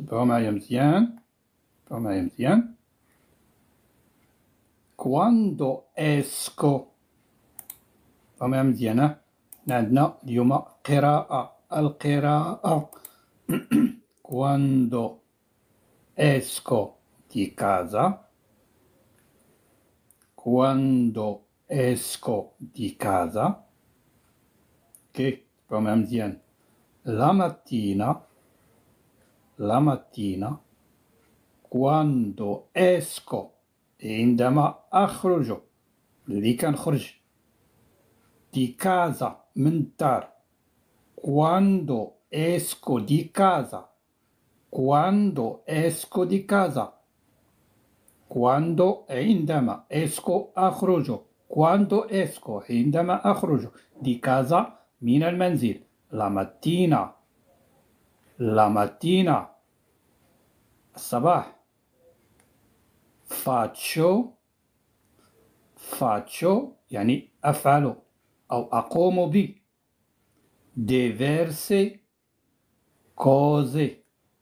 تبعوا معايا مزيان. Quando esco. تبعوا معايا مزيان. عندنا اليوم القراءة. Quando esco di casa. Quando esco di casa. Ok, تبعوا معايا مزيان. La mattina. Quando esco. عندما أخرج. اللي كنخرج. Di casa من الدار. Quando esco di casa. Quando esco di casa. Quando عندما esco أخرج. Quando esco عندما أخرج di casa من المنزل. La mattina. الصباح. faccio يعني أفعل أو أقوم ب diverse cose.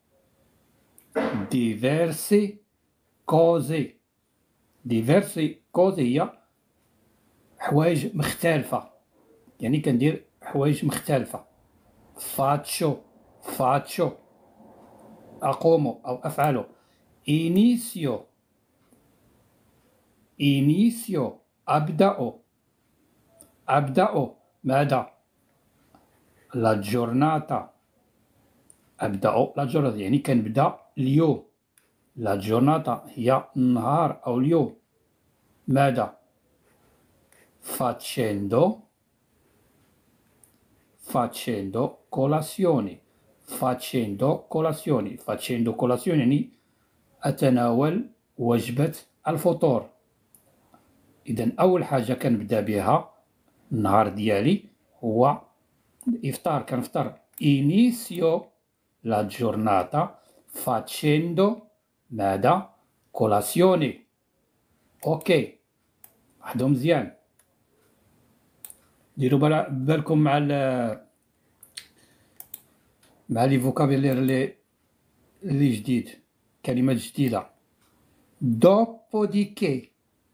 هي حوايج مختلفة، يعني كندير حوايج مختلفة. faccio أقوم أو أفعل. inizio أبدأ ماذا؟ la giornata. أبدأ la giornata يعني كنبدأ اليوم. la giornata هي النهار أو اليوم. ماذا؟ facendo colazione. يعني أتناول وجبة الفطور. إذن أول حاجة كنبدا بها النهار ديالي هو الإفطار. كنفطر. inizio la giornata facendo ماذا؟ colazione. أوكي، واحدو مزيان. ديروا بالكم مع لي فوكابيلير اللي جديد، كلمات جديدة. dopodiché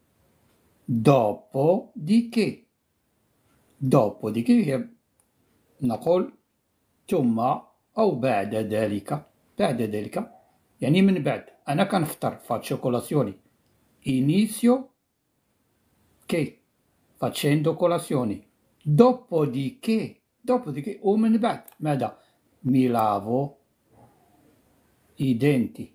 هي نقول ثم أو بعد ذلك. يعني من بعد. أنا كنفطر faccio colazione. inizio che facendo colazione. dopodiché ومن بعد ماذا؟ mi lavo i denti.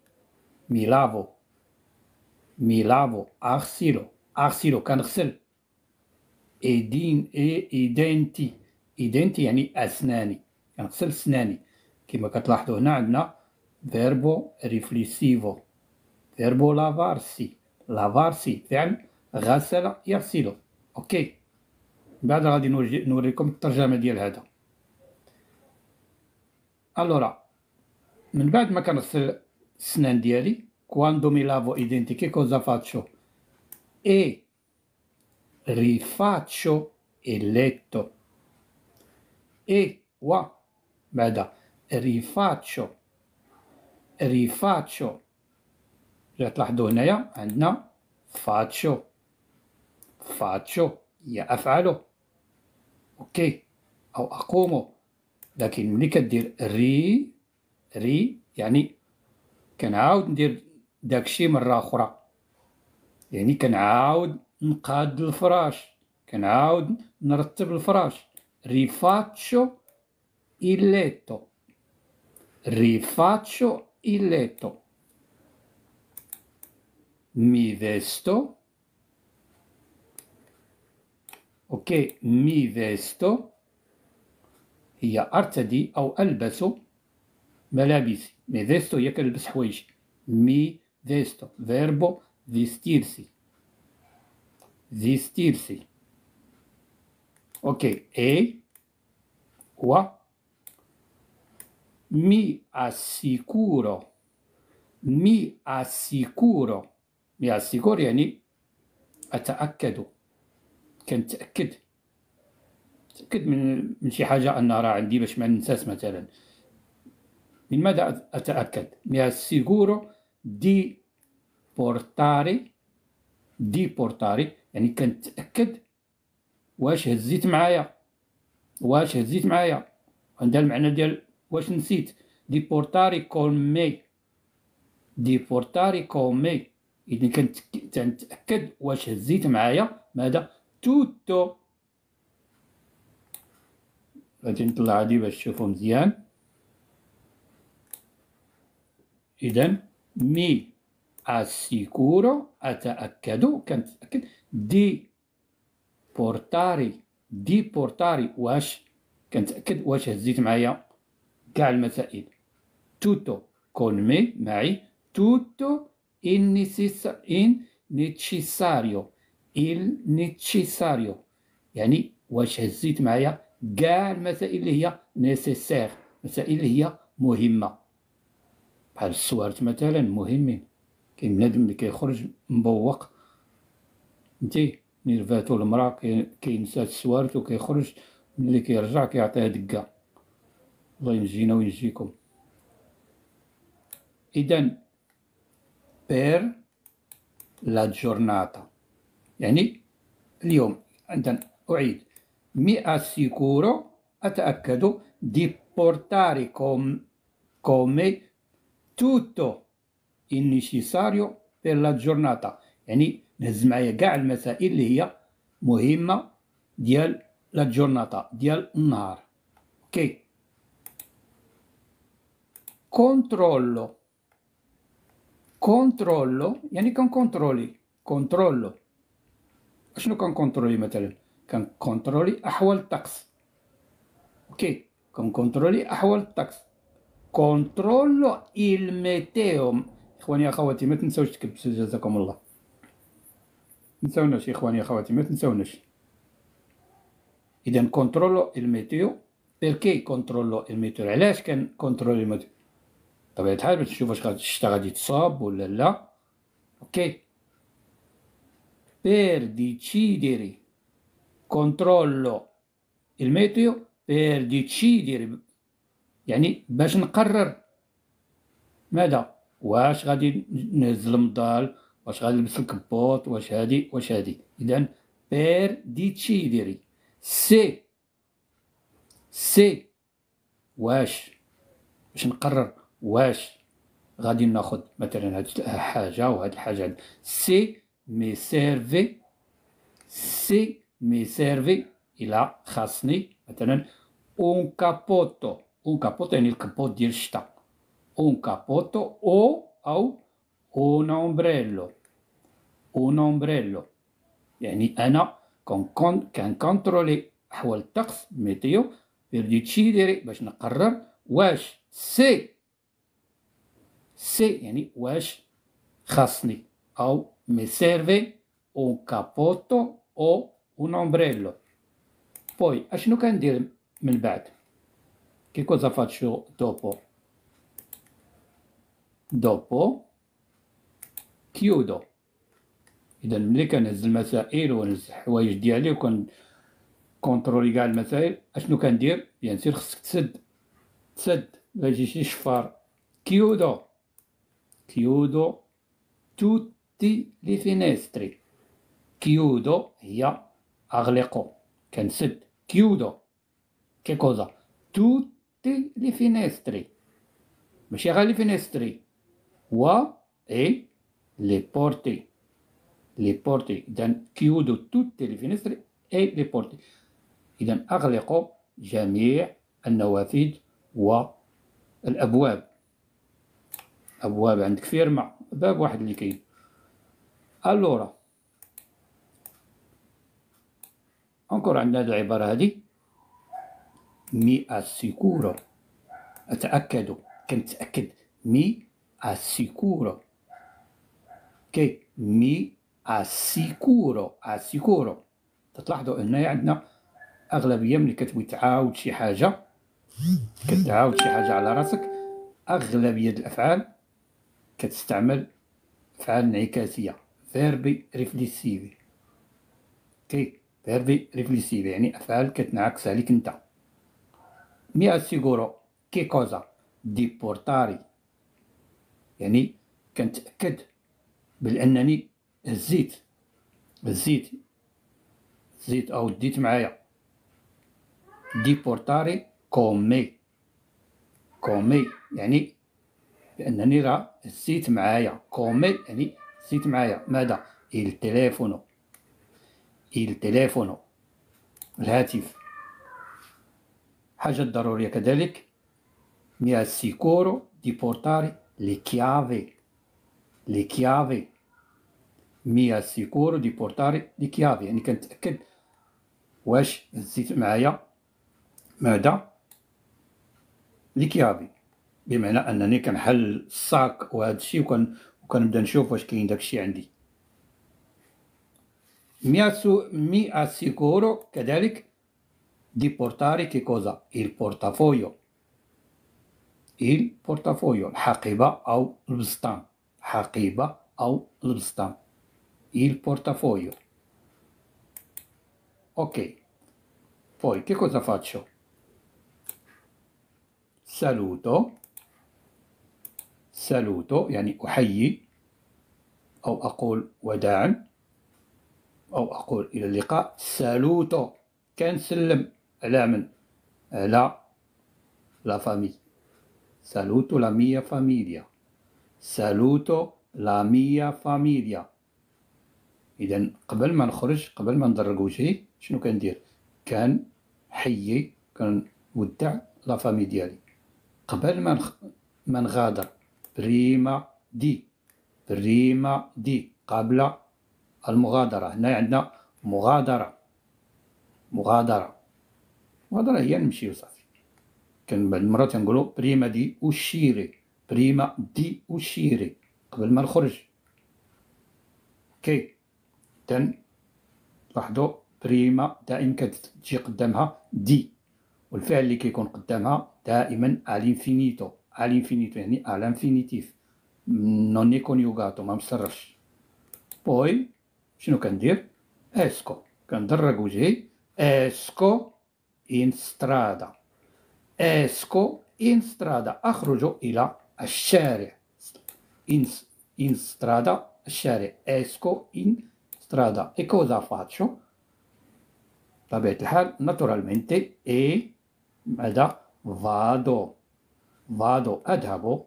أغسل كنغسل. i denti يعني أسناني. كنغسل سناني. كما كتلاحظوا هنا عندنا verbo riflessivo. verbo lavarsi فعل غسل يغسل. اوكي، بعد غادي نوريكم الترجمة ديال هذا. الورا من بعد ما كنغسل السنان ديالي quando mi lavo i denti che cosa faccio? e rifaccio il letto. بعد rifaccio تلاحظوا هنايا عندنا faccio هي أفعل. أوكي، أو أقوم. لكن ملي كدير ري يعني كنعاود ندير داكشي مرة أخرى. يعني كنعاود نقاد الفراش، كنعاود نرتب الفراش. rifaccio il letto. mi vesto. اوكي، mi vesto هي أرتدي أو ألبس ملابسي. mi vesto هي كنلبس حوايجي. mi vesto verbo vestirsi. اوكي، هو mi assicuro يعني أتأكد. كنتأكد من شي حاجة أنها راه عندي باش ما ننساش مثلا. من ماذا أتأكد؟ mi assicuro di portare يعني كنتأكد واش هزيت معايا، عندها المعنى ديال واش نسيت. دي بورتاري كون مي إذا كنتأكد واش هزيت معايا ماذا؟ توتو. غادي نطلع هادي باش تشوفو مزيان. إذن مي assicuro أتأكد، كنتأكد. دي بورتاري واش كنتأكد واش هزيت معايا كاع المسائل. توتو كون مي معي. توتو il necessario يعني واش هزيت معايا كاع المسائل اللي هي نيسيسير، المسائل اللي هي مهمة، بحال السوارت مثلا مهمين. كاين بنادم اللي كيخرج مبوق، نتي ملي فاتو المرا كينسى السوارت وكيخرج، ملي كيرجع كيعطيها دقة. الله ينجينا وينجيكم. إذن بير لا جورناتا يعني اليوم. عندنا أعيد مي assicuro أتأكد دي portare come tutto il necessario per la giornata يعني نهز معايا كاع المسائل اللي هي مهمة ديال لا جورناتا ديال النهار. اوكي. كونترولو يعني كونترولو. شنو كنكونترولي؟ مثلا كنكونترولي أحوال الطقس. اوكي، كنكونترولي أحوال الطقس. كونترولو الميتيو. إخواني أخواتي ما تنساوش تكبسوا جزاكم الله. متنساوناش إخواني أخواتي ما تنساوناش. إذا كونترولو الميتيو. بيركي كونترولو الميتيو؟ علاش كنكونترولي الميتيو؟ بطبيعة الحال باش نشوف واش الشتا غادي تصاب ولا لا. اوكي. per decidere controllo il meteo per decidere يعني باش نقرر ماذا؟ واش غادي نهز المظال، واش غادي نلبس الكبوط، واش هادي. إذن per decidere سي واش باش نقرر واش غادي ناخد مثلا هاد الحاجة وهاد الحاجة. سي مي سيرفي إلى خاصني مثلا اون كابوتو يعني الكبوط ديال الشتا. اون كابوتو أو اون اومبريلو يعني أنا كنكونترولي أحوال الطقس ميتيو بير ديتشيديري باش نقرر واش سي يعني واش خاصني أو مي سيرفي un cappotto o un ombrello. Poi اشنو كندير من بعد؟ Che cosa faccio dopo chiudo. إذا ملي كنهز المسائل ونهز الحوايج ديالي وكنكونترولي كاع المسائل، اشنو كندير؟ بيان سير خصك تسد ما يجيش شي شفار. chiudo tutti le finestre. chiudo هي أغلق، كنسد. chiudo che cosa؟ tutti le finestre، ماشي غير لي فينيستري، e le porte. إذن chiudo tutte le finestre e le porte. إذن أغلق جميع النوافذ والأبواب. أبواب عندك فيرما باب واحد اللي كاين. ألورا أنكر عندنا هاد العبارة هادي مي assicuro أتأكد، كنتأكد. مي assicuro. كي مي assicuro. تلاحظوا هنايا عندنا أغلبية ملي كتبغي تعاود شي حاجة على راسك، أغلبية الأفعال كتستعمل أفعال انعكاسية فيربي ريفليسيفي. كي فيربي ريفليسيفي يعني أفعال كتنعكس عليك أنت. مي assicuro che cosa؟ ديبورتاري، يعني كنتأكد بأنني هزيت أو ديت معايا. ديبورتاري كومي يعني بأنني راه هزيت معايا. كومي يعني هزيت معايا. ماذا؟ التليفون، الهاتف. حاجة ضرورية كذلك، mi assicuro di portare le chiavi. mi assicuro di portare le chiavi، يعني كنتأكد واش هزيت معايا ماذا؟ لي كيافي، بمعنى أنني كنحل الصاك وهذا الشيء وكنبدا نشوف واش كاين داكشي عندي. mi assicuro كذلك di portare che cosa؟ il portafoglio، الحقيبة أو البسطام. il portafoglio. Ok, poi che cosa faccio? saluto يعني أحيي أو أقول وداعا أو أقول إلى اللقاء. saluto كنسلم على من؟ على لا فامي. saluto la mia famiglia. إذا قبل ما نخرج، قبل ما ندرق وجهي، شنو كندير؟ كنحيي، كنودع لا فامي ديالي. قبل ما نغادر، بريما دي قبل المغادرة. هنا عندنا مغادرة هي نمشي وصافي. كان بعض المرات نقولوا بريما دي وشيري قبل ما نخرج. كي لاحظوا بريما دائما كتجي قدامها دي، والفعل اللي كيكون قدامها دائما الانفينيتو يعني الانفينيتيف نوني كونيوغاتو، ما مصرفش. بوي شنو كندير؟ اسكو كندرق وجهي. اسكو ان سترادا اخرج الى الشارع. in strada الشارع. esco in strada. e cosa faccio؟ بطبيعة الحال naturalmente ماذا؟ vado أذهب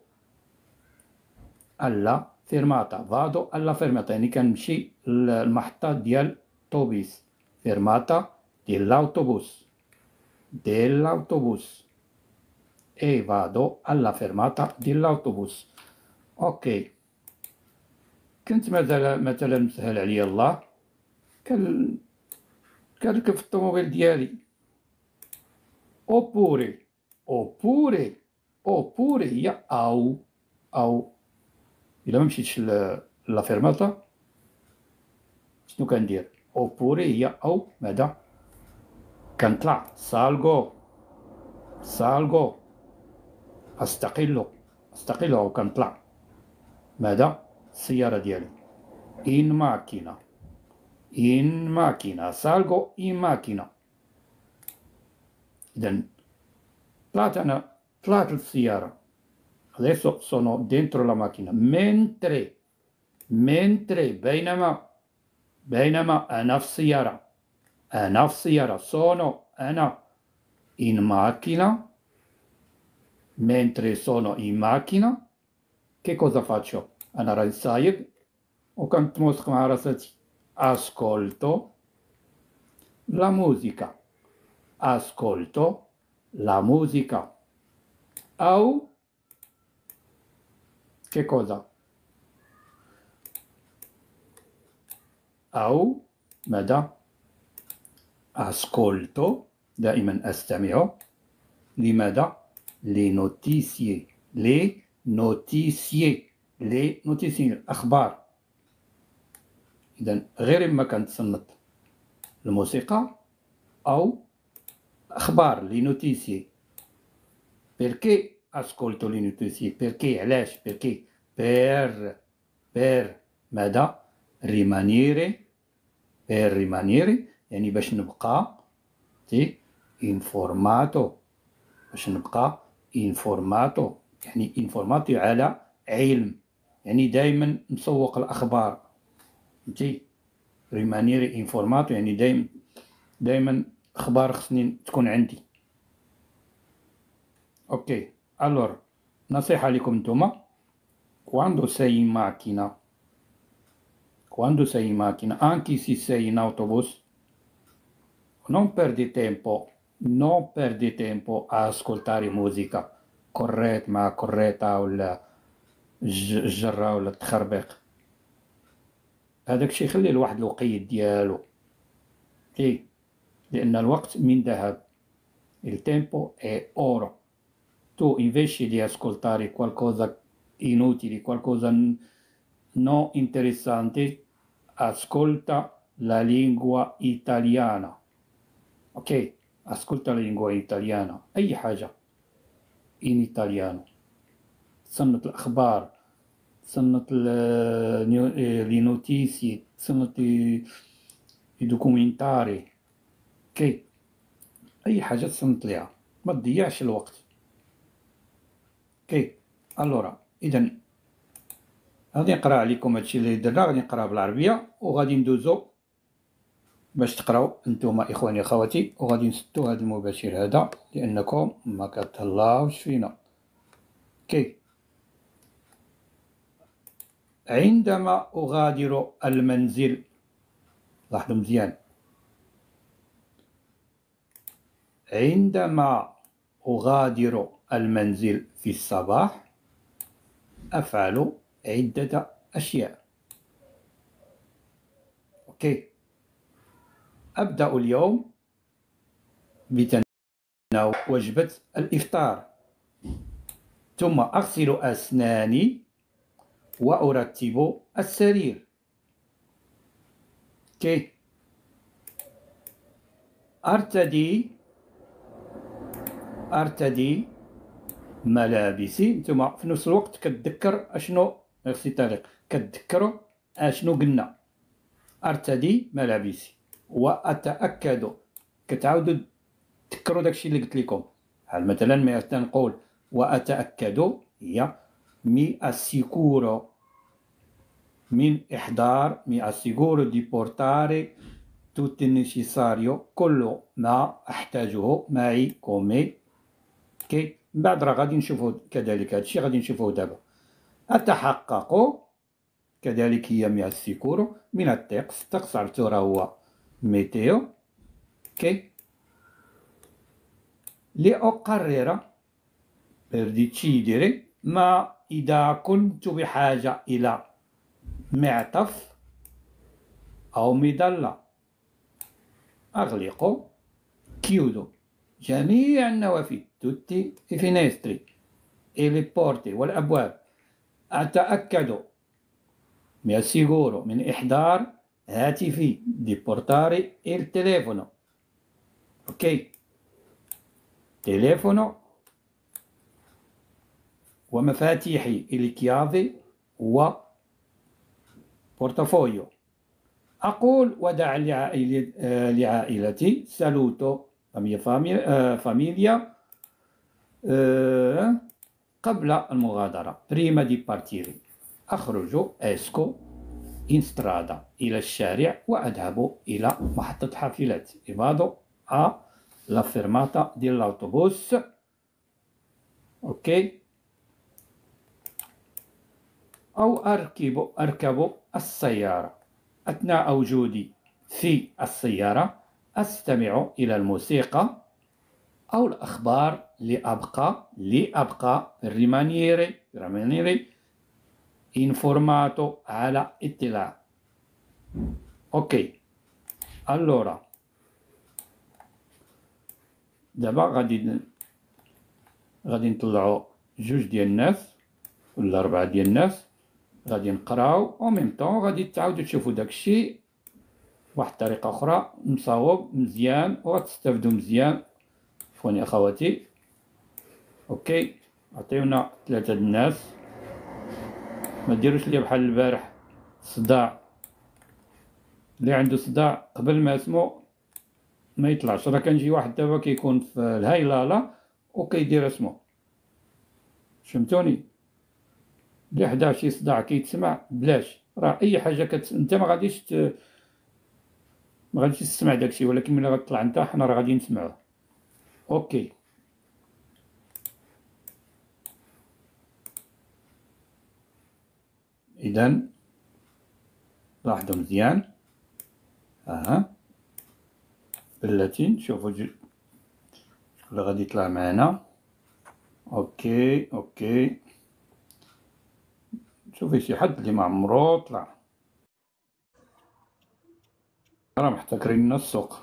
alla fermata. يعني كنمشي للمحطة ديال الطوبيس. fermata dell'autobus e vado alla fermata dell'autobus. اوكي، كنت مثلا مسهل عليا الله، كنركب في الطوموبيل ديالي. اوبوري هي او الا ما مشيتش لا فيرماتا شنو كندير؟ اوبوري هي او ماذا؟ كنطلع. سالغو استقل او كنطلع ماذا؟ السيارة ديالي. in macchina salgo in macchina. إذا طلعت السيارة. adesso sono dentro la macchina. mentre بينما أنا في السيارة. sono أنا in macchina. mentre sono in macchina che cosa faccio؟ أنا راني سايق وكنتموسخ مع راساتي. ascolto la musica. أو che cosa؟ أو ماذا؟ ascolto دائما أستمع. لماذا؟ les notizie الأخبار. إذا غير إما كنتصنت الموسيقى أو أخبار لي نوتيسيي. perché ascolto le notizie؟ perché علاش؟ perché per ماذا؟ rimanere يعني باش نبقى informato. يعني انفورماتيو على علم، يعني دائما نسوق الأخبار، فهمتي؟ ريمانيري انفورماتيو يعني دائما أخبار خصني تكون عندي. اوكي. الور نصيحة لكم نتوما، quando sei in macchina, anche se sei in autobus, non perdi tempo a ascoltare musica corretta مع corretta ولا الجرة ولا التخربيق. هذاك الشيء خليه لواحد الوقيت ديالو، لأن الوقت من ذهب. Il tempo è oro. Tu invece di ascoltare qualcosa inutile, qualcosa non interessante, ascolta la lingua italiana. Ok? Ascolta la lingua italiana. أي حاجة in italiano. تصنت الأخبار، تصنت le notizie، تصنت i documentari. اوكي؟ أي حاجة تصنت ليها، ما تضيعش الوقت. اوكي. الورا إذا غادي نقرا عليكم هادشي اللي درنا، غادي نقراه بالعربية وغادي ندوزو باش تقراو نتوما إخواني أخواتي، وغادي نسدو هاد المباشر هذا لأنكم ما كتهلاوش فينا. اوكي. عندما أغادر المنزل، لاحظوا مزيان، عندما أغادر المنزل في الصباح أفعل عدة أشياء. أوكي. أبدأ اليوم بتناول وجبة الإفطار، ثم أغسل أسناني وأرتب السرير. أوكي. أرتدي ملابسي. ثم في نفس الوقت كتذكر أشنو نفس الطريق كتذكروا أشنو قلنا. أرتدي ملابسي وأتأكد، كتعاودوا تذكروا داكشي اللي قلت لكم. بحال مثلا ما تنقول وأتأكد هي mi assicuro من إحضار mi assicuro di portare tutto il necessario، كل ما أحتاجه معي كومي. اوكي. من بعد راه غادي نشوفوا كذلك هادشي غادي نشوفوه دابا. أتحقق كذلك هي mi assicuro من الطقس عرفتو راه هو ميتيو. اوكي. لأقرر per decidere، ما إذا كنت بحاجة إلى معطف أو مظلة أغلق chiudo جميع النوافذ tutti i finestre e le porte والأبواب. أتأكد mi assicuro من إحضار هاتفي di portare il telefono. أوكي. تليفونو ومفاتيحي الكيافي وبورتفوليو. أقول وداعا لعائلتي سالوتو فاميليا قبل المغادرة بريما دي بارتيري. أخرج إسكو إن سترادا إلى الشارع وأذهب إلى محطة حافلات vado alla fermata dell'autobus. أوكي. أو أركب السيارة. أثناء وجودي في السيارة أستمع إلى الموسيقى أو الأخبار لأبقى rimanere informato على اطلاع. أوكي. allora دابا غادي نطلعو جوج ديال الناس ولا 4 ديال الناس، غادي نقراو او ميم طون غادي تعاودو تشوفو داكشي بواحد الطريقة أخرى مصاوب مزيان وغتستافدو مزيان إخواني أخواتي. أوكي. عطيونا 3 الناس، ما ديروش ليا بحال البارح صداع، اللي عنده صداع قبل ما اسمو ما يطلعش. راه كان شي واحد دابا كيكون في الهايلالا وكيدير اسمو فهمتوني؟ اللي حدا شي صداع كيتسمع بلاش، راه اي حاجه انت ما غاديش تسمع داكشي، ولكن ملي غتطلع انت حنا راه غادي نسمعوه. اوكي. اذا لاحظوا مزيان، بلاتي نشوفوا شكون اللي غادي يطلع معنا. اوكي شوفي شي حد اللي ما عمرو طلع، راه محتكرين السوق.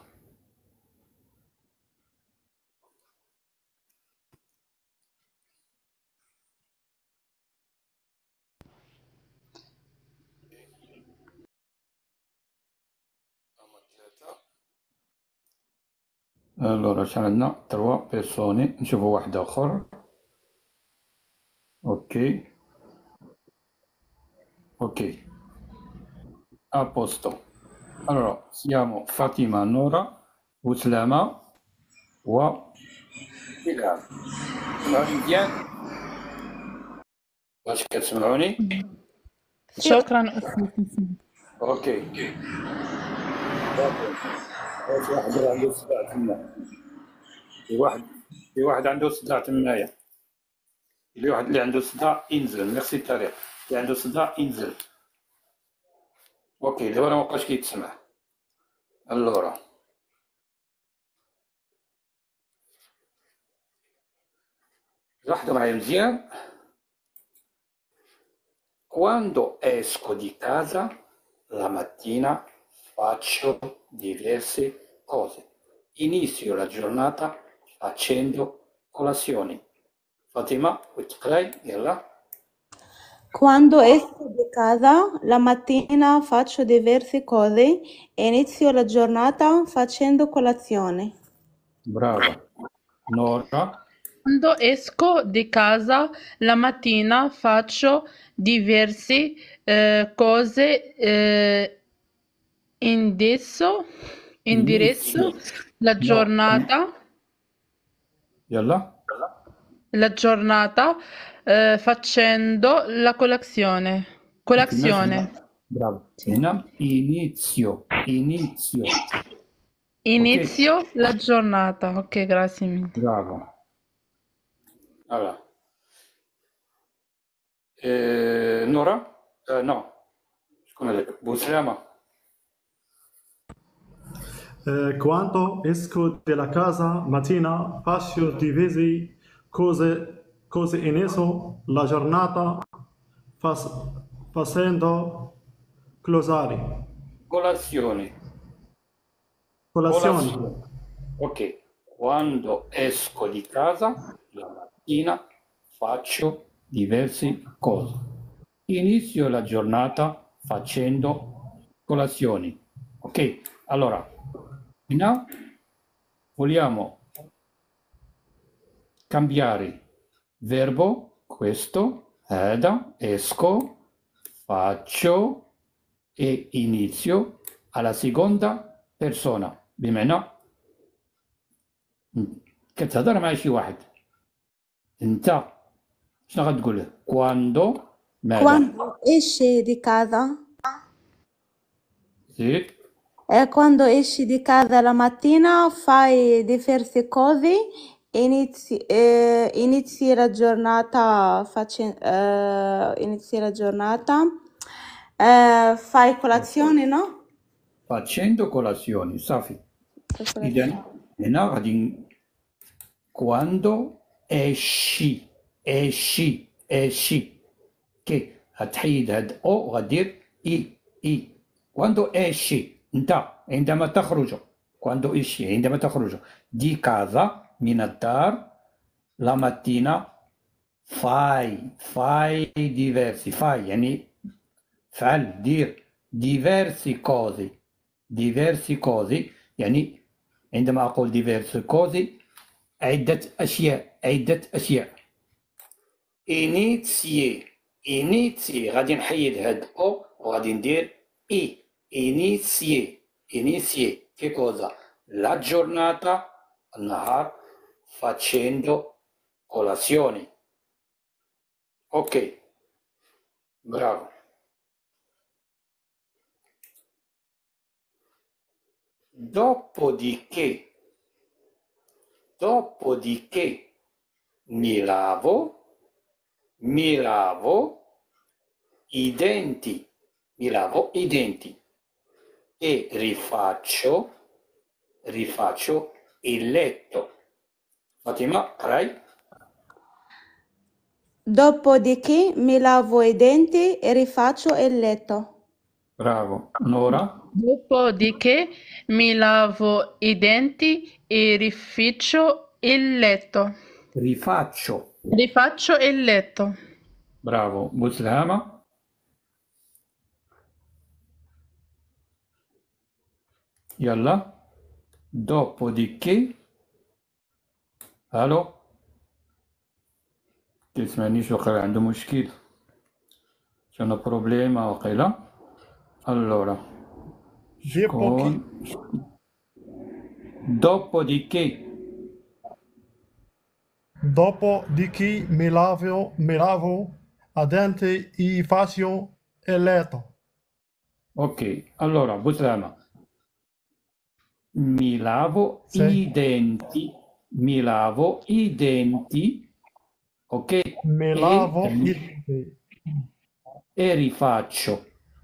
الوغ شحال عندنا؟ 3 بيرسوني. نشوفوا واحد اخر. اوكي ابوستو. الوغ siamo فاطمه، نورا، وسلامه، و إلهام. سمعوني مزيان؟ واش كتسمعوني؟ شكرا أستاذ. اوكي. واش واحد راه عنده صداع تما؟ في واحد عنده صداع تمايا. اللي عنده صداع ينزل. ميرسي طارق. اللي عنده صداع ينزل. اوكي دابا راه مابقاش كيتسمع. اللورا لاحظوا معايا مزيان. Quando esco di casa la mattina faccio diverse cose. Inizio la giornata facendo colazioni. Fatima, وتقراي يلا. Quando esco di casa la mattina faccio diverse cose e inizio la giornata facendo colazione. Brava. Nora. Quando esco di casa la mattina faccio diverse cose, indirizzo la giornata, يلا. facendo la colazione. Bravo. هنا inizio. Inizio la giornata. Ok, grazie mille. Bravo. Allora. Nora? No. شكون هذاك؟ بوسلامة. Quando esco dalla casa mattina faccio diverse cose inizio la giornata facendo Colazioni. Ok. Quando esco di casa la mattina faccio diverse cose. Inizio la giornata facendo colazioni. Ok? Allora, now vogliamo cambiare verbo, questo, هذا, esco, faccio e inizio alla seconda persona. بمعنى كتهضر مع شي واحد، انت شنو غتقول له؟ quando ماذا؟ Quando esci di casa? زيد. Quando esci di casa la mattina fai diverse cose, inizi la giornata, fai colazione, no? Facendo colazioni, صافي. إذا هنا غادي quando esci كي غتحيد هاد او غدير اي quando esci انت عندما تخرج quando esci عندما تخرج di casa من الدار la mattina fai diversi fai يعني فعل دير diversi cose يعني عندما أقول diverse cose عدة أشياء. initier غادي نحيد هاد او وغادي ندير اي. initier che cosa؟ la giornata النهار facendo colazioni. اوكي برافو. Dopodiché mi lavo i denti, e rifaccio il letto. Fatima, قراي. Dopodiché mi lavo i denti e rifaccio il letto. Bravo. Nora. Dopodiché mi lavo i denti e rifaccio il letto. Rifaccio. Il letto. Bravo. Buslama. يلا. Dopodiché. الو. تسمعنيش وقيلا عنده مشكل. شنو بروبليما وقيلا. Allora. شكون. Dopodiché. Dopodiché mi lavo a denti e faccio il letto. Ok, allora, Buslama. Mi lavo Sì. mi lavo i denti, ok? Mi lavo i denti. E rifaccio,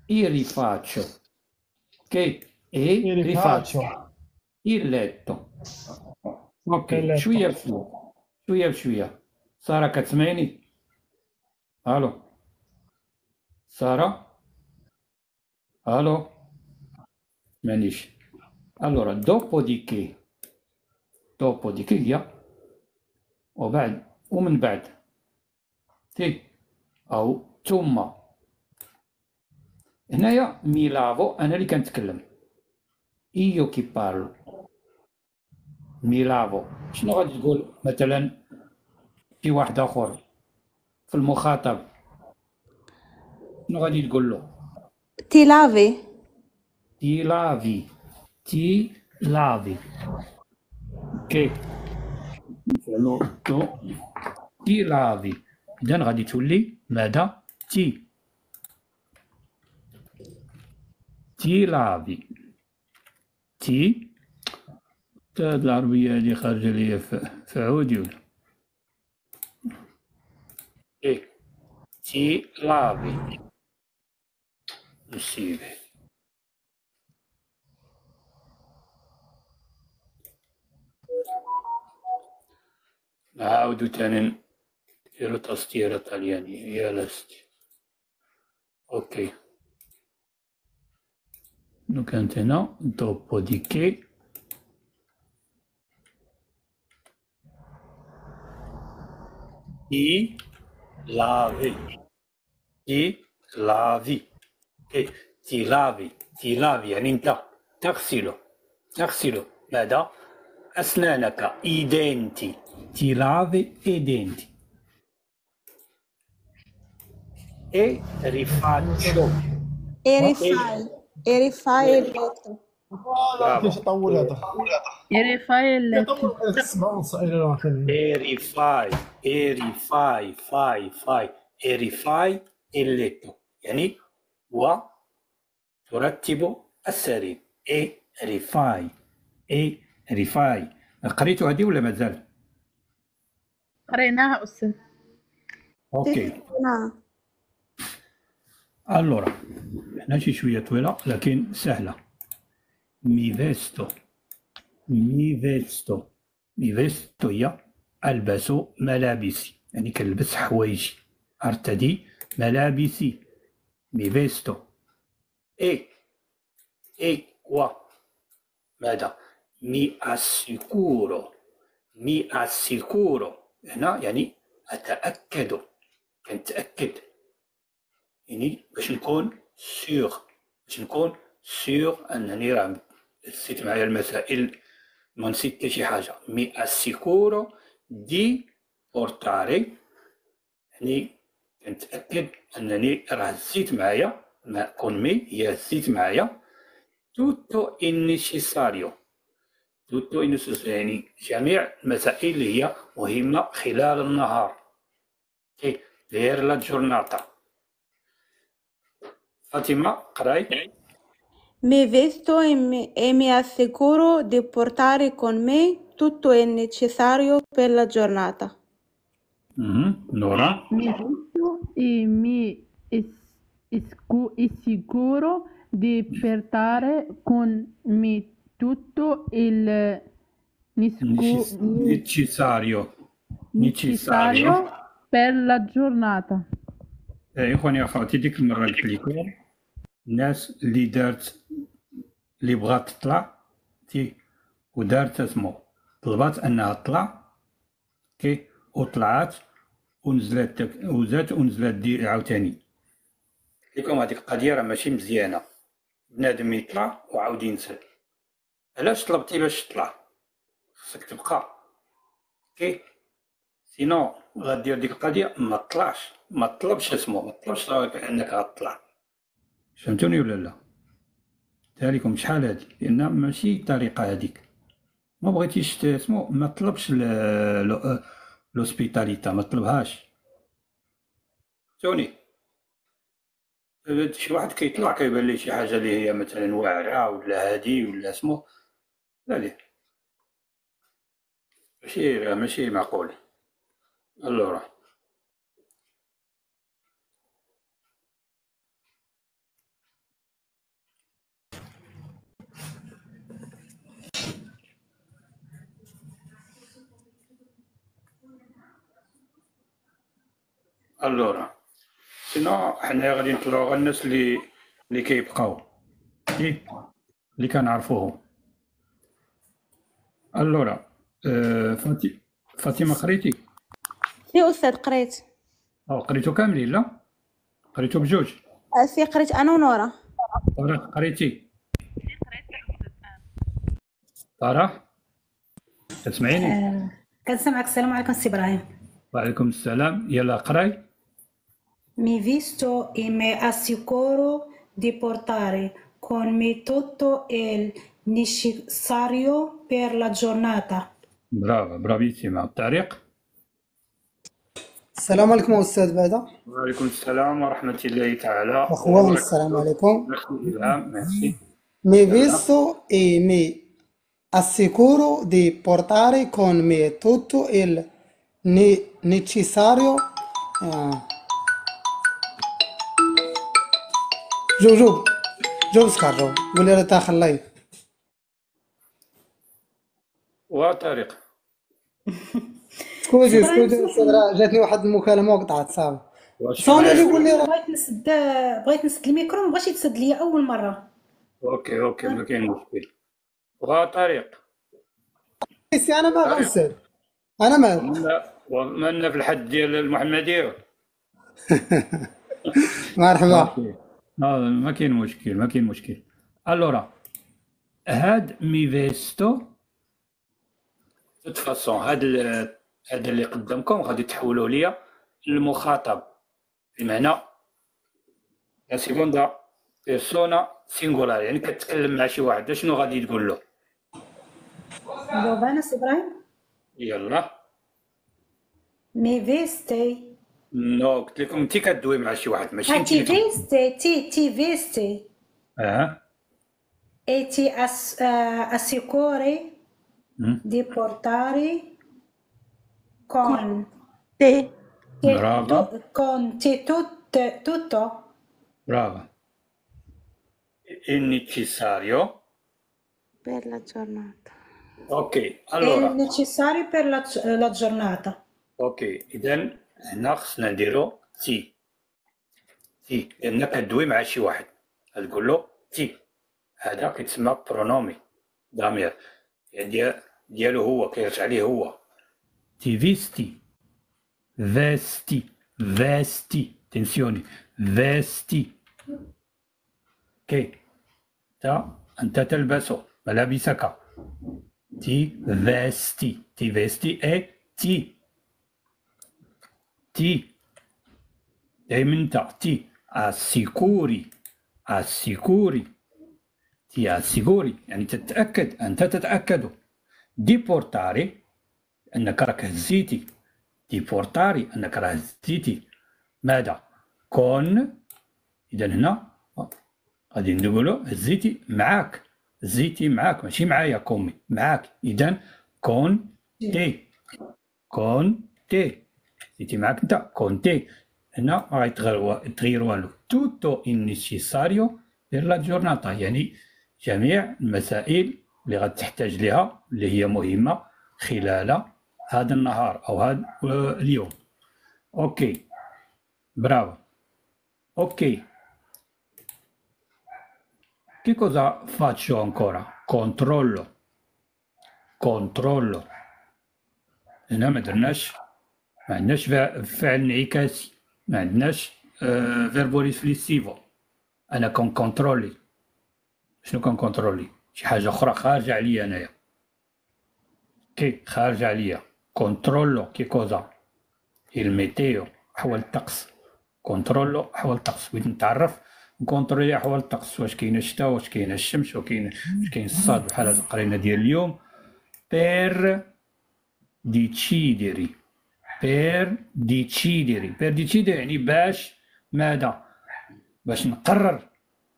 ok? E rifaccio il letto. Ok, Il letto. شوية بشوية. سارة كتسمعيني؟ الو سارة؟ الو مانيش. allora dopodiché هي ومن بعد تي أو ثم. هنايا ميلافو أنا اللي كنتكلم، إيو كي بارلو. ميلافو شنو غادي تقول مثلا شي واحد آخر في المخاطب؟ شنو غادي تقول له؟ Ti lavi? تي لافي. اوكي نفعلو تي لافي. إذن غادي تولي ماذا؟ تي لافي. تي هاد العربية هادي خارجة ليا في عودي ولا إيه. تي لافي نسيبه. نعاودو تاني نديرو تسطيرة طليانية يا لستي. اوكي نو كانت هنا dopodiché ti lavi. اوكي ti lavi يعني انت تغسل ماذا؟ أسنانك. i denti. ti lavi i denti e rifaccio. E rifai il letto. ليش طول هذا؟ E rifai il letto. طول اسمعوا الصعيدة ثاني. e rifai il letto يعني وترتب السرير. رفاي. قريتوا هذه ولا مازال؟ قريناها أستاذ. اوكي. No. allora هنا شي شويه طويله لكن سهله. mi vesto هي البس ملابسي يعني كنلبس حوايجي. ارتدي ملابسي. mi vesto e ماذا؟ mi assicuro هنا يعني أتأكد. كنتأكد يعني باش نكون سيغ أنني راه نسيت معايا المسائل، ما نسيت حتى شي حاجة. mi assicuro di portare يعني كنتأكد أنني راه هزيت معايا كون مي هي هزيت معايا tutto necessario يعني جميع المسائل اللي هي مهمة خلال النهار. per la giornata. فاطمة قراي. Mi vesto e mi assicuro di portare con me tutto il necessario per la giornata. نورا. Mi vesto e mi assicuro di portare con me tutto il necessario necessario per la giornata. يا اخواني اخواتي، ديك المره قلت لكم الناس اللي دارت اللي بغات تطلع ودارت اسمو طلبات انها تطلع وطلعات ونزلت ونزلت عاوتاني. لكم هذيك القضيه راه ماشي مزيانه، بنادم يطلع وعاود ينزل. علاش طلبتي باش تطلع؟ خصك تبقى سينو غدير ديك القضيه ما تطلعش، ما تطلبش اسمو، ما تطلبش انك غتطلع. فهمتوني ولا لا؟ تاليكم شحال هادي، لان ماشي الطريقه هذيك. ما بغيتيش اسمو ما تطلبش لوسبيتاليتا، ما تطلبهاش. فهمتوني؟ شي واحد كيطلع كيبان ليه شي حاجه اللي هي مثلا واعره ولا هادي ولا اسمو هادي ماشي معقول. اللورا سينو حنا غادي نطلعو غير الناس اللي كيبقاو اللي كنعرفوهم. اللورا فاطمه قريتي؟ سي أستاذ قريت. قريتو كاملين؟ لا قريتو بجوج. سي قريت أنا ونورا. طارق قريتي؟ طارق تسمعيني؟ كنسمعك. السلام عليكم سي ابراهيم. وعليكم السلام. يلا قراي. Mi visto e mi assicuro di portare con me tutto il necessario per la giornata. برافيسيما. طارق. السلام عليكم أستاذ بعدا. وعليكم السلام ورحمة الله تعالى. أخوان السلام عليكم. Merci. Mi visto e mi assicuro di portare con me tutto il necessario. جو سكر قولي راه داخل لايف. وطارق سكوتي أستاذ، راه جاتني واحد المكالمة وقطعت صافي. صوني اللي يقول لي راه بغيت نسد الميكرو، ما بغاش يتسد ليا اول مره. اوكي ما كاين مشكل. وطارق سي انا ما غنسد، انا ما مالنا في الحد ديال المحمديه. مرحبا. ما كاين مشكل. الورا هاد مي فيستو فاسون هذا اللي قدامكم غادي تحولوا ليا للمخاطب، بمعنى يا سيكوندا بيرسونا سينغولار، يعني كتكلم مع شي واحد شنو غادي تقول له؟ جاوب انا سي ابراهيم. يلا. مي فيستي. نو قلت لكم انت كدوي مع شي واحد ماشي انت. تي فيستي تي فيستي e ti assicuri di portare con te tutto brava il necessario per la giornata. ok allora il necessario per la giornata. ok اذا هنا خصنا نديرو تي لأنك كدوي مع شي واحد تقول له تي. هذا كيتسمى برونومي ضمير، يعني ديالو هو كيرجع ليه هو. تي فيستي تنسيوني فيستي أنت تلبس ملابسك. تي فيستي اي تي دايما انت تي اسيكوري يعني تتأكد، أنت تتأكد. ديبورتاري أنك راك هزيتي، أنك راه هزيتي. ماذا؟ كون. إذا هنا غادي نقولو هزيتي معاك، هزيتي معاك ماشي معايا كومي، معاك. إذا كونتي، كونتي، هزيتي معاك أنت كونتي. هنا ما غيتغير والو. توتو النيسيساريو بير لا جورناتا، يعني جميع المسائل اللي غتحتاج ليها اللي هي مهمة خلال هذا النهار أو هذا اليوم. أوكي برافو. أوكي. Che cosa faccio ancora? Controllo. Controllo. هنا ما درناش، ما عندناش فعل انعكاسي، ما عندناش فيربو ريفليسيفو. أنا كونترولي. شنو كونترولي؟ شي حاجة أخرى خارجة عليا أنايا. كي خارجة عليا. كونترولو كي كوزا؟ الميتيو، أحوال الطقس. كونترولو أحوال الطقس. بغيت نتعرف نكونترولي أحوال الطقس، واش كاينة الشتا، واش كاينة الشمس، واش كاين الصاد بحال هاد القرينة ديال اليوم. بير ديتشيديري. بير ديتشيديري. بير ديتشيديري يعني باش ماذا؟ باش نقرر.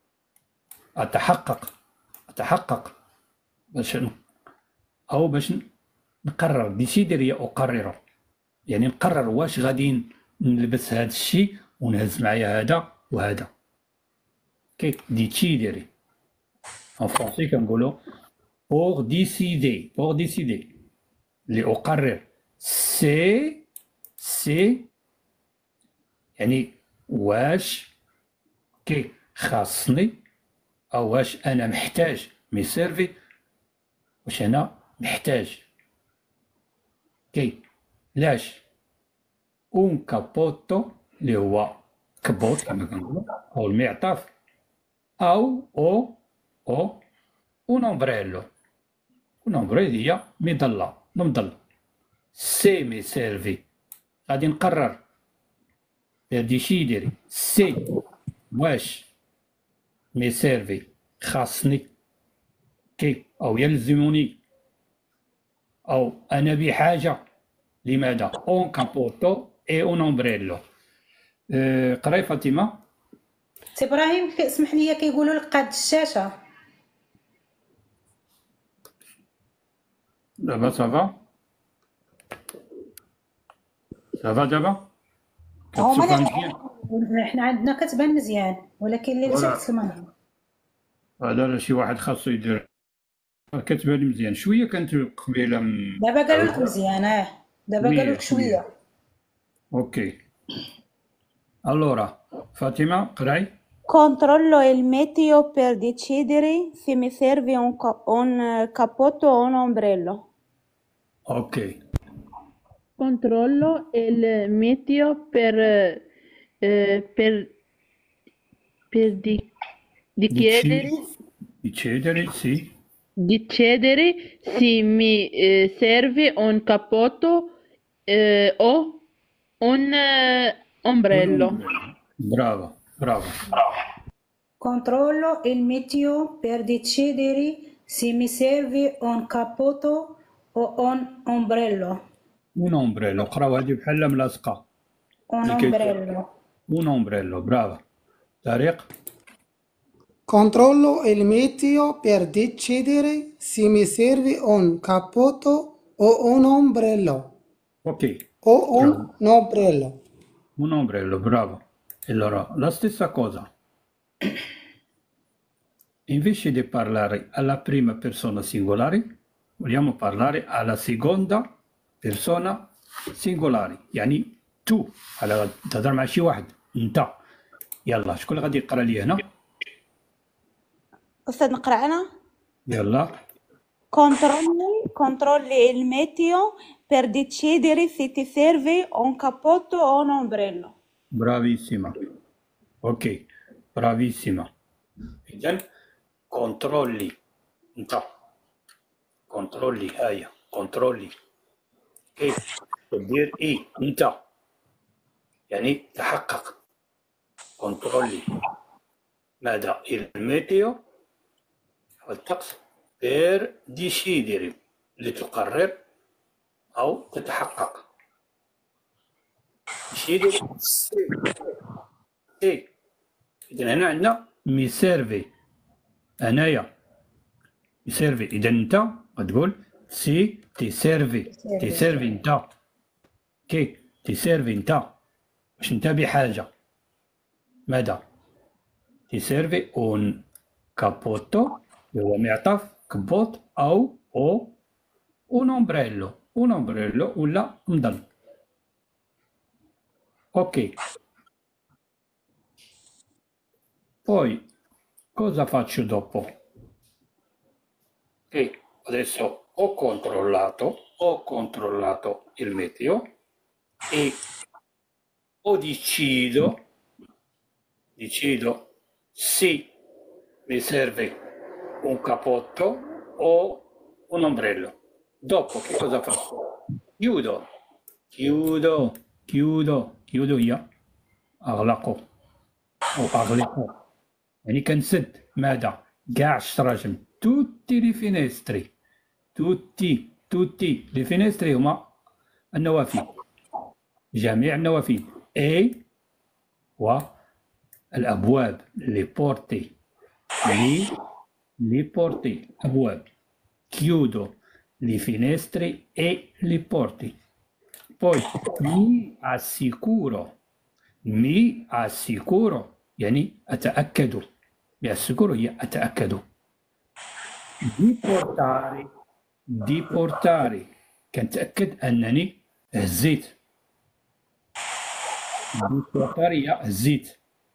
أتحقق باش أو باش نقرر. ديسيديري أقرر، يعني نقرر واش غادي نلبس هذا الشيء ونهز معايا هذا وهذا. كي ديسيديري en français كنقولوا pour décider. pour décider اللي أقرر. سي يعني واش كي خاصني أو واش أنا محتاج مي سيرفي، واش أنا محتاج. كي لاش اون كابوتو اللي هو كبوت كما كنقولوا أو المعطف، أو اون امبريلو. اون امبريلو هي مظلة، المظلة. سي مي سيرفي غادي نقرر. ديشيديري سي واش مي سيرفي خاصني كي أو يلزمني أو أنا بحاجة. لماذا؟ اون كابوتو اي اون امبريلو. قراي فاطمة. سي ابراهيم اسمح لي، كيقولوا لك قاد الشاشه. دابا صافا دابا هما كتشوفها مزيان. حنا عندنا كتبان مزيان، ولكن اللي ولا. تحت المهم لا شي واحد خاصو يدير. كتبان مزيان شويه، كانت قبيله دابا قالوا لك مزيان. دابا قالوا لك شويه. اوكي. allora فاطمة قراي. Controllo il meteo per decidere se mi serve un cappotto o un ombrello. اوكي. Controllo il meteo per chiedere sì. decidere se mi serve un cappotto o un ombrello. Bravo. Controllo il meteo per decidere se mi serve un cappotto o un ombrello. un ombrello. قراو هذه بحال ملاصقة. Un ombrello. un ombrello. bravo. طارق. Controllo il meteo per decidere se mi serve un cappotto o un ombrello. Ok. O un ombrello. Un ombrello, bravo. Allora, la stessa cosa. Invece di parlare alla prima persona singolare, vogliamo parlare alla seconda persona singolare. يعني تو. على تهضر مع شي واحد انت. يلا شكون اللي غادي يقرا لي هنا؟ أستاذ نقرأ أنا؟ يلا. Controlli il meteo per decidere se ti serve un cappotto o un ombrello. Bravissima. Ok, bravissima. إذن controlli انت. controlli هاي controlli. كيف تدير ايه انت، يعني تحقق. controlli ماذا؟ الميتيو والطقس per decidere لتقرر أو تتحقق. نشيدو سي. إذا هنا عندنا مي سيرفي. أنايا يسيرفي. إذا أنت غتقول سي تيسيرفي. تيسيرفي أنت. كي تيسيرفي أنت باش أنت بحاجة. ماذا؟ تيسيرفي أون كابوتو هو معطف كبوت أو un ombrello. Un ombrello ولا مظل. Ok. Poi cosa faccio dopo? Ok, adesso ho controllato il meteo e decido se mi serve un cappotto o un ombrello. Dopo che cosa faccio? Chiudo هي أغلقه أو أغلقه. يعني كنسد ماذا؟ كاع الشراجم. توتي لي فينيستري. توتي لي فينيستري هما النوافذ. جميع النوافذ. اي والأبواب. لي بورتي. لي بورتي. أبواب. chiudo le finestre e le porte. Poi mi assicuro يعني أتأكد. mi assicuro هي أتأكد. di portare كنتأكد أنني هزيت. di portare هي هزيت.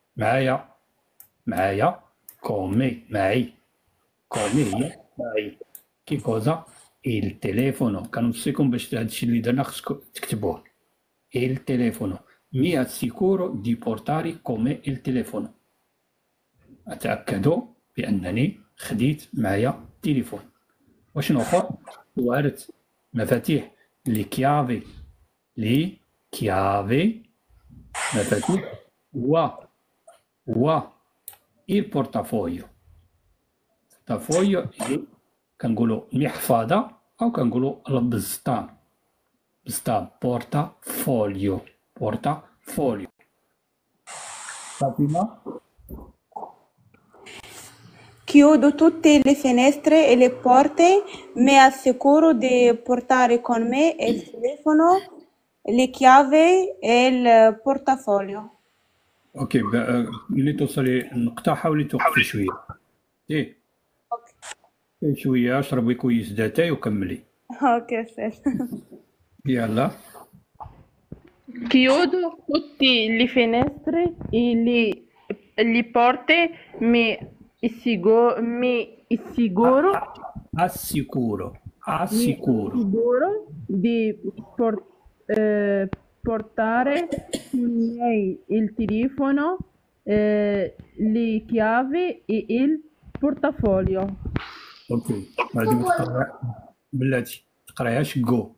معايا come معي. come هي معي. Che cosa? Il telefono. كنوصيكم باش هادشي اللي درنا خصكم تكتبوه. Il telefono. Mi assicuro di portare come il telefono. أتأكد بأنني خديت معايا تليفون. وشنو آخر؟ وارد مفاتيح. لي كيافي. مفاتيح و il portafoglio. portafoglio كنقولوا محفظة أو كنقولوا البسطام. portafoglio. فاطمة. Chiudo tutte le finestre e le porte, mi assicuro di portare con me il telefono, le chiavi e il portafoglio. اوكي ملي توصلي النقطة حاولي توقفي شوية. شوية اشربي كويس داتاي وكملي. Ok, sì. يلا. Chiudo tutte le finestre e le porte, mi assicuro di portare con me il telefono, le chiavi e il portafoglio. اوكي غادي بلاتي تقرايهاش جو.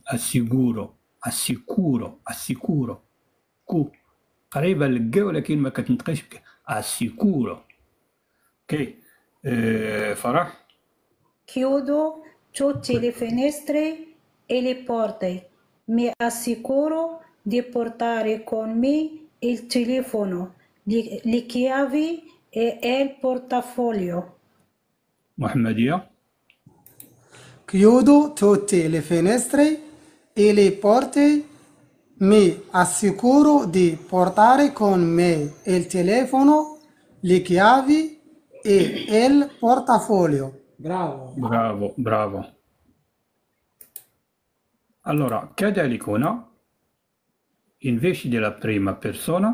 اسيكورو كو قريبه للكا ولكن ما كتنطقيش اسيكورو. اوكي فرح. Chiudo tutte le finestre e le porte. Mi assicuro di portare con me il telefono, le chiavi e il portafoglio. محمدية. Chiudo tutte le finestre e le porte. Mi assicuro di portare con me il telefono, le chiavi e il portafoglio. برافو. Allora, كذلك هنا invece della prima persona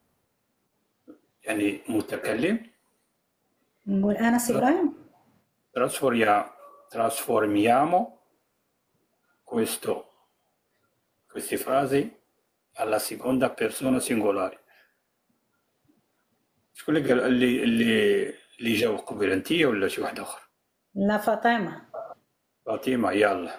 يعني متكلم نقول أنا سيبراهيم. trasformiamo queste frasi alla seconda persona singolare. شكون اللي قال اللي جاوب قبل انتيا ولا شي واحد اخر؟ لا فاطمة. فاطمة يلا.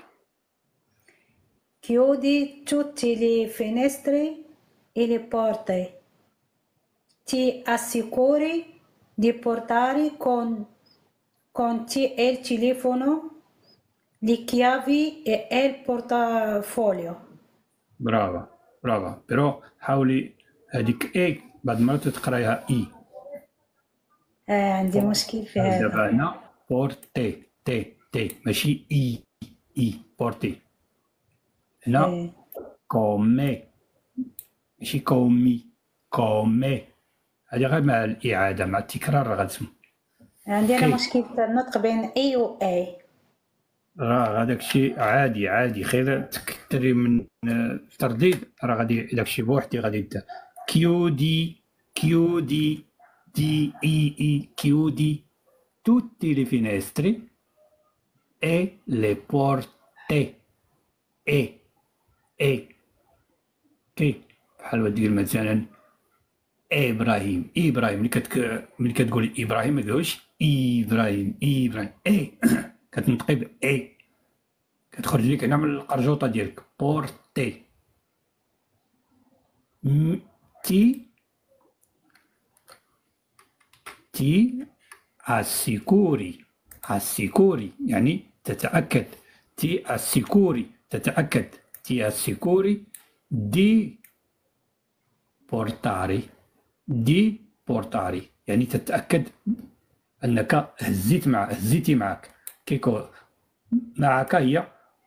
Chiudi tutte le finestre e le porte. Ti assicuri di portare con te il telefono, le chiavi e il portafoglio. برافو. برافو. بيرو حاولي هذيك اي بعض المرات تقرايها اي. عندي مشكل في هذا. دابا هنا بورتي تي ماشي اي بورتي. هنا كومي ماشي كومي هذه غير مع الإعادة مع التكرار غتسمع. عندي أنا مشكل في النطق بين اي و اي. راه هذاك الشيء عادي خير تكثري من الترديد، راه غادي داك الشيء بوحدي غادي يبدا. كيودي دي اي كيودي tutti le finestre e le porte e كي بحال ودير مثلا ابراهيم ملي كتقول ابراهيم ما تقولش ابراهيم اي كتنطقي ب اي، كتخرج لك هنا من القرجوطه ديالك بورتي. تي اسيكوري يعني تتاكد. تي اسيكوري تتاكد. تي اسيكوري دي بورتاري يعني تتأكد أنك هزيتي معك. كيكو معك هي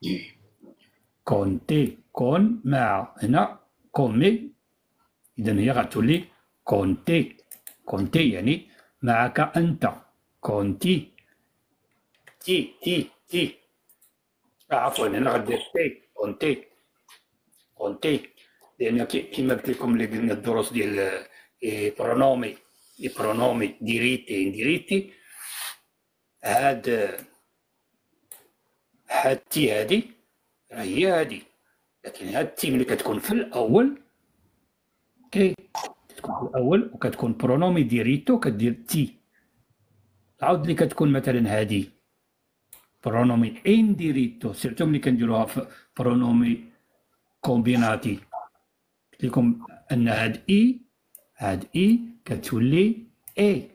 كونتي كون مع. هنا كومي إذا هي غتولي كونتي يعني معك أنت. كونتي تي عفوا هنا غدير تي كونتي لأن كما قلت لكم اللي قلنا الدروس ديال برونومي ديريتي انديريتي. هاد تي هادي هي هادي، لكن هاد تي ملي كتكون في الأول كتكون في الأول وكتكون برونومي ديريتو كدير تي. عاود ملي كتكون مثلا هادي برونومي انديريتو سيرتو ملي كنديروها في برونومي كومبيناتي قلت لكم ان هاد اي كتولي اي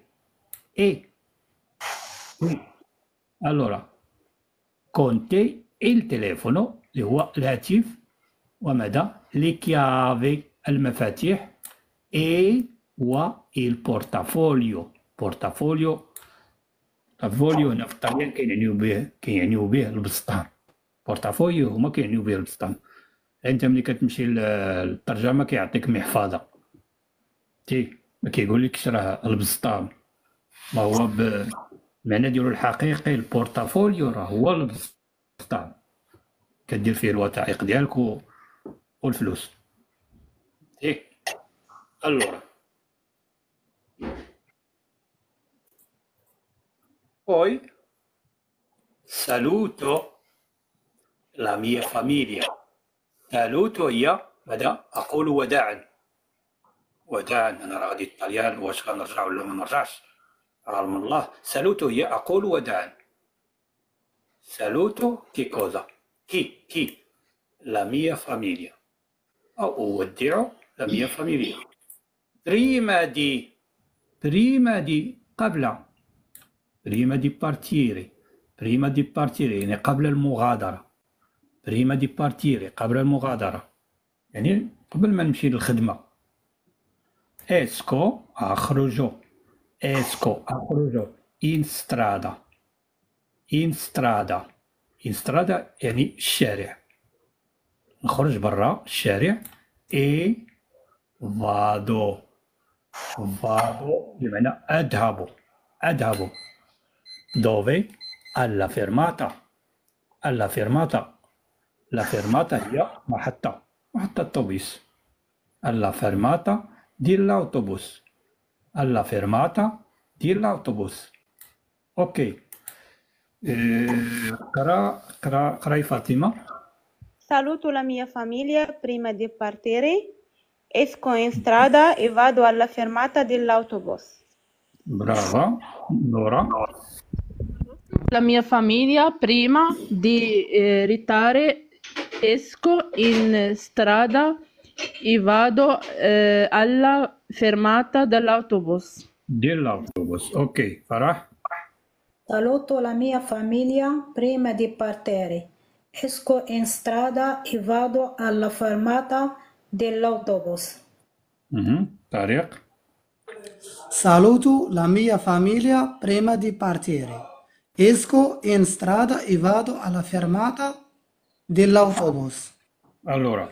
الورا كونتي التليفونو اللي هو الهاتف وماذا لي كيافي المفاتيح اي و البورتافوليو. بورتافوليو هنا في الطليان كيعنيو به البسطام. بورتافوليو هما كيعنيو به البسطام. انت ملي كتمشي للترجمه كيعطيك محفظه ما كيقولكش راه البسطام، ما هو بمعنى ديالو الحقيقي. البورتافوليو راه هو البسطام كدير فيه الوثائق ديالك والفلوس. allora poi saluto la mia famiglia. saluto هي ماذا أقول وداعا. أنا راه غادي الطليان واش غنرجع ولا ما نرجعش علم الله. سالوتو هي أقول وداعا. سالوتو كي كوزا كي لا ميا فاميليا أو أودع لا ميا فاميليا. بريما دي قبل. بريما دي بارتيري يعني قبل المغادرة. بريما دي بارتيري قبل المغادرة يعني قبل ما نمشي للخدمة. اسكو أخرج إن سترادا يعني الشارع، نخرج برا الشارع. اي فادو بمعنى أذهب. دوفي alla fermata. لا فيرماتا هي محطة الأوتوبيس. alla fermata dell'autobus. alla fermata dell'autobus. اوكي. قراي فاطمة. Saluto la mia famiglia prima di partire. Esco in strada e vado alla fermata dell'autobus. برافو نورا. La mia famiglia prima di ritare esco in strada e vado alla fermata dell'autobus. اوكي فرح. Saluto la mia famiglia prima di partire. Esco in strada e vado alla fermata dell'autobus. طريق. Saluto la mia famiglia prima di partire. Esco in strada e vado alla fermata dell'autobus. الورا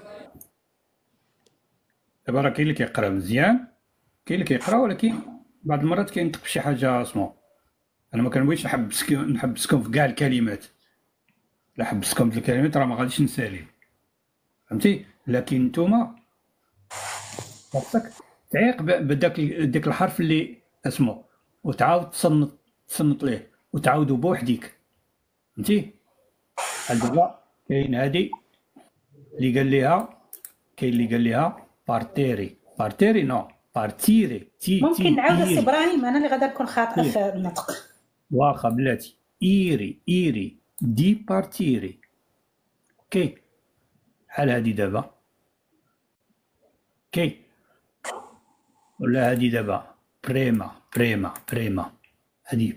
دابا راه كاين اللي كيقرا مزيان، كاين اللي كيقرا، ولكن بعض المرات كينطق بشي حاجه سمو. انا ما كنبغيش نحبسكم في كاع الكلمات، لا حبسكم في الكلمات راه ما غاديش نسالي، فهمتي؟ لكن نتوما خاصك تعيق بداك الحرف اللي اسمه، وتعاود تصنت ليه وتعاودو بوحديك، فهمتي؟ بحال دابا كاين هادي اللي قال ليها بارتيري نو بارتيري ممكن نعاود إيري. إبراهيم، أنا اللي غادا نكون خاطئة في النطق. واخا بلاتي إيري دي بارتيري. اوكي بحال هادي دابا اوكي، ولا هادي دابا بريما هادي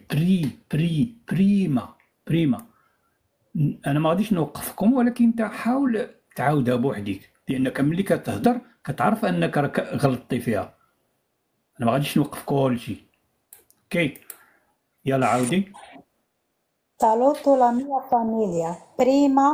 بريما. انا ما غاديش نوقفكم، ولكن انت حاول تعاودها بوحديك، لانك ملي كتهضر كتعرف انك راك غلطتي فيها. انا ما غاديش نوقف كلشي. اوكي يلا عاودي. Saluto la mia famiglia prima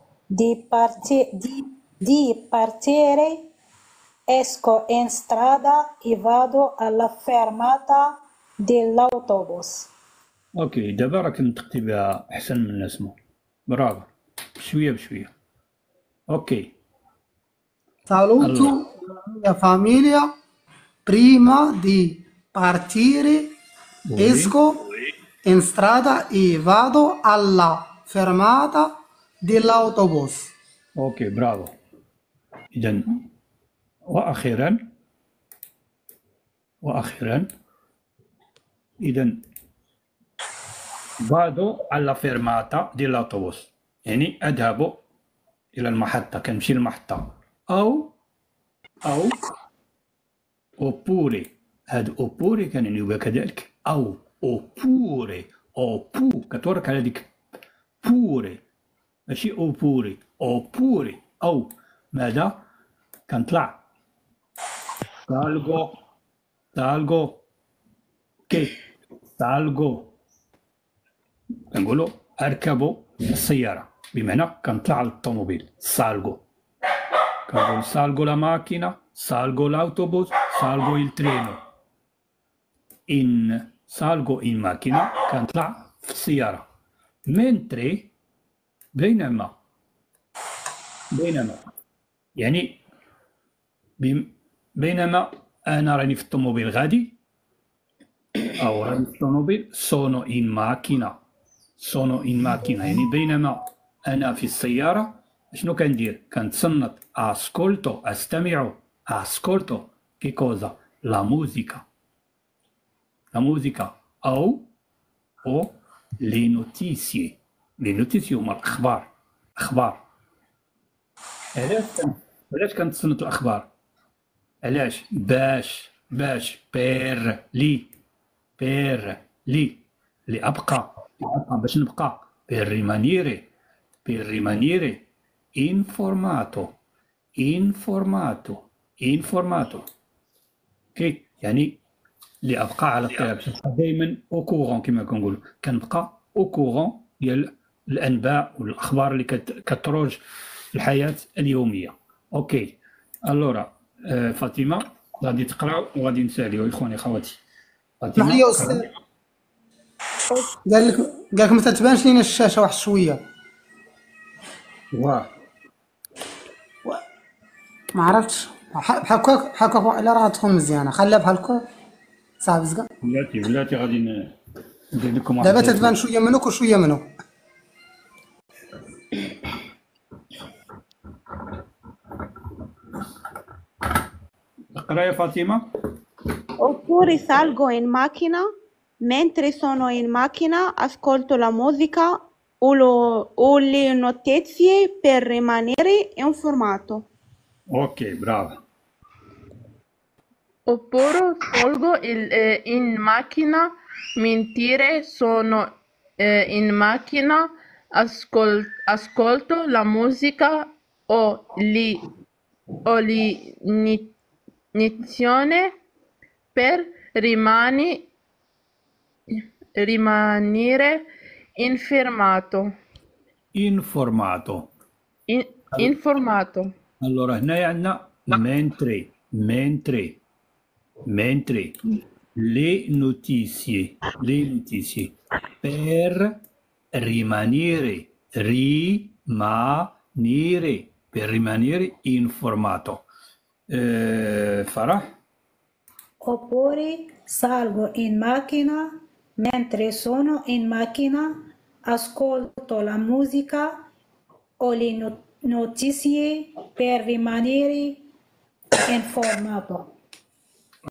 di partire, esco in strada e vado alla fermata dell'autobus. اوكي دابا راك نطقتي بها احسن من الناس، برافو، بشويه بشويه. اوكي Saluto la mia famiglia prima di partire. Esco in strada e vado alla fermata dell'autobus. اوكي برافو. اذا واخيرا اذا vado alla fermata dell'autobus، يعني اذهب الى المحطه، كنمشي للمحطه. او اوبوري، هاد اوبوري كنعنيو كذلك، او اوبوري كتورك على ديك بوري، ماشي اوبوري او ماذا كنطلع salgo كي salgo كنقولوا اركب السياره، بمعنى كنطلع على الطوموبيل. كنقول salgo la macchina، salgo l'autobus، salgo il treno. salgo in macchina كنطلع في السياره. mentre بينما يعني بينما انا راني في الطوموبيل غادي، او راني في الطوموبيل sono in macchina، يعني بينما انا في السياره شنو كندير؟ كنتصنت استمع كي كوزا لا موزيكا او لي نوتيسيي هما الاخبار. علاش كنتصنت الاخبار؟ علاش؟ باش لي ابقى باش نبقى per rimanere informato. اوكي يعني اللي ابقى على الطريق، باش نبقى دائما او كورون، كما كنقولوا كنبقى او كورون ديال الانباء والاخبار اللي كتروج في الحياه اليوميه. اوكي الورا فاطمه غادي تقرا وغادي نساليو اخواني خواتي. اسمح لي يا استاذ، قال لك ما تتبانش لينا الشاشه واحد شويه. واه ما عرفتش، بحال هكاك الا راه تكون مزيانه، خليها بحال هكا صافي زكا. بلاتي غادي ندير لكم واحد دابا تتبان شويه منك وشويه منه. اقرا يا فاطمه. Oppure salgo in macchina, mentre sono in macchina ascolto la musica o le notizie per rimanere informato. اوكي برافو. Oppure salgo in macchina, mentre sono in macchina, ascolto la musica o le o l'inizione per rimanere informato. informato. Informato. Allora هنا عندنا mentre le notizie per rimanere informato. Farah? Oppure salgo in macchina, mentre sono in macchina, ascolto la musica o le notizie per rimanere informato.